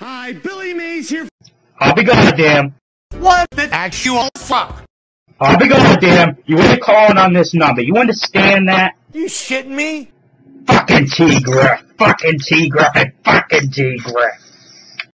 Hi, Billy Mays here. I'll be goddamn. What the actual fuck? I'll be goddamn. You ain't calling on this number. You understand that? You shitting me? Fucking tgriff. Fucking tgriff. Fucking tgriff.